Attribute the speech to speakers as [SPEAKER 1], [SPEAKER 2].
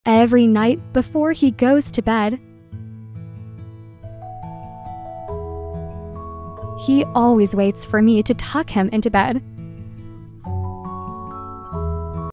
[SPEAKER 1] Every night before he goes to bed, he always waits for me to tuck him into bed